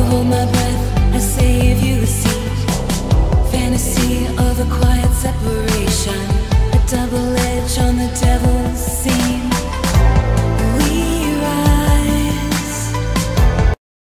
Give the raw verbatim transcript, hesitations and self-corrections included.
hold my breath, I save you a seat. Fantasy of a quiet